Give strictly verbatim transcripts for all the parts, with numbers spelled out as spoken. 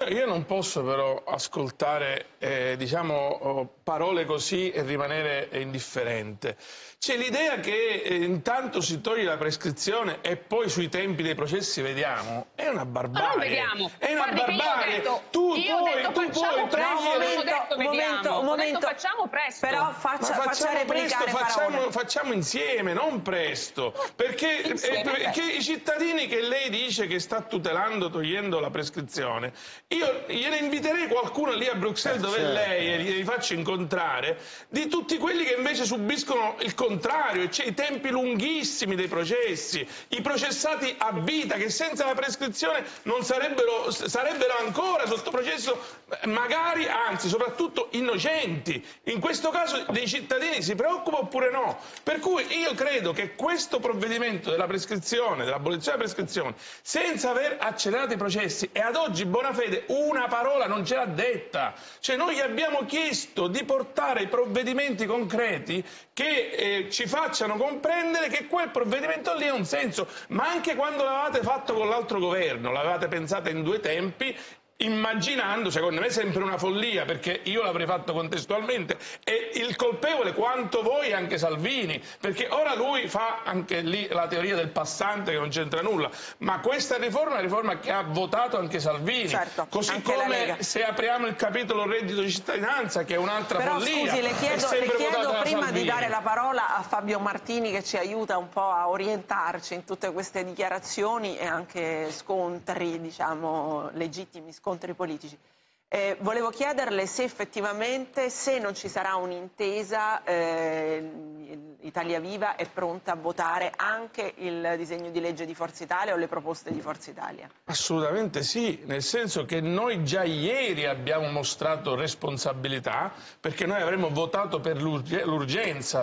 Io non posso però ascoltare eh, diciamo, parole così e rimanere indifferente. C'è l'idea che eh, intanto si toglie la prescrizione e poi sui tempi dei processi vediamo. È una barbarie. Non vediamo. È una Guardi, barbarie. Io ho detto, tu io puoi, ho detto, tu facciamo puoi presto. togliere... Non ho detto un vediamo. momento, un momento. Ho detto facciamo presto. Però faccia, Ma faccia facciamo presto, replicare facciamo, facciamo insieme, non presto. Perché, Insieme, eh, perché i cittadini che lei dice che sta tutelando togliendo la prescrizione, io gliene inviterei qualcuno lì a Bruxelles dove certo. lei e li faccio incontrare, di tutti quelli che invece subiscono il contrario, cioè i tempi lunghissimi dei processi, i processati a vita che senza la prescrizione non sarebbero, sarebbero ancora sotto processo, magari, anzi, soprattutto innocenti. In questo caso dei cittadini si preoccupa oppure no? Per cui io credo che questo provvedimento della prescrizione, dell'abolizione della prescrizione, senza aver accelerato i processi, e ad oggi Bonafede una parola non ce l'ha detta, cioè noi gli abbiamo chiesto di portare i provvedimenti concreti che eh, ci facciano comprendere che quel provvedimento lì ha un senso, ma anche quando l'avevate fatto con l'altro governo, l'avevate pensata in due tempi, immaginando, secondo me, sempre una follia, perché io l'avrei fatto contestualmente, e il colpevole quanto voi anche Salvini, perché ora lui fa anche lì la teoria del passante che non c'entra nulla, ma questa riforma è una riforma che ha votato anche Salvini, certo, così anche come se apriamo il capitolo reddito di cittadinanza, che è un'altra Però, follia. scusi, le chiedo, le chiedo prima Salvini. di dare la parola a Fabio Martini, che ci aiuta un po' a orientarci in tutte queste dichiarazioni e anche scontri, diciamo, legittimi scontri politici. Eh, volevo chiederle se effettivamente, se non ci sarà un'intesa, eh, Italia Viva è pronta a votare anche il disegno di legge di Forza Italia o le proposte di Forza Italia? Assolutamente sì, nel senso che noi già ieri abbiamo mostrato responsabilità, perché noi avremmo votato per l'urgenza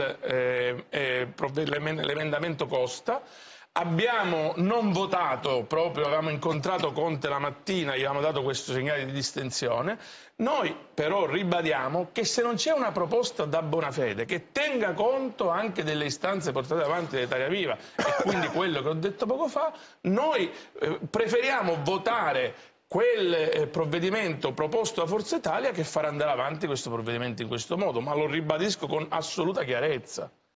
sull'emendamento eh, eh, Costa. Abbiamo non votato proprio, avevamo incontrato Conte la mattina, gli avevamo dato questo segnale di distensione. Noi però ribadiamo che se non c'è una proposta da Bonafede che tenga conto anche delle istanze portate avanti da Italia Viva e quindi quello che ho detto poco fa, noi eh, preferiamo votare quel eh, provvedimento proposto da Forza Italia che farà andare avanti questo provvedimento in questo modo, ma lo ribadisco con assoluta chiarezza.